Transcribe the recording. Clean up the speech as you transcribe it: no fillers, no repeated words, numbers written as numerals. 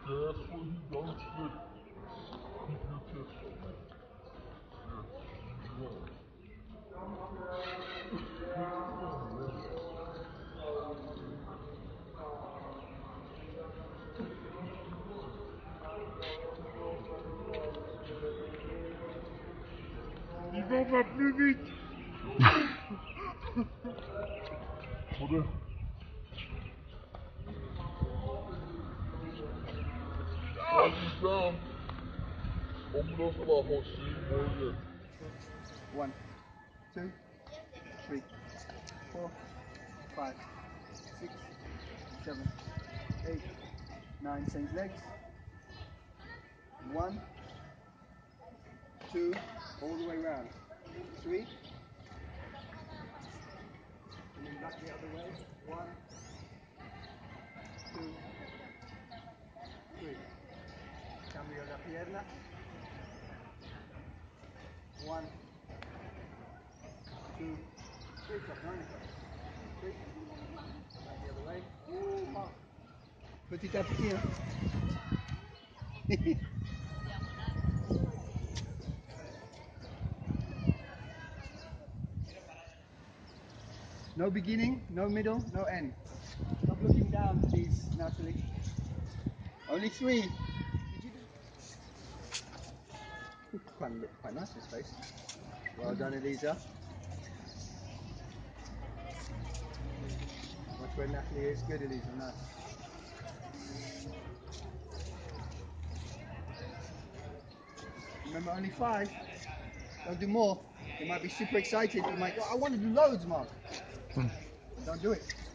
careful you don't slip. Keep your chest up, man. Yes, you Il va plus vite. Oder? Down. Vamos abajo, sí, muy bien. 1, 2, 3, 4, 5, 6, 7, 8, 9, change legs. 1, 2, all the way round. 3, and then back the other way. 1, 2, 3. Cambio la pierna. 1, 2, 3. Stop, 9 o'clock. 3. Back the other way. Petit à petit, hein. No beginning, no middle, no end. Stop looking down, please, Natalie. Only 3. Did you do? Quite nice, this face. Well done, Elisa. Watch where Natalie is. Good, Elisa. Nice. Remember, only 5. Don't do more. They might be super excited. They might go, I want to do loads, Mark. Don't do it.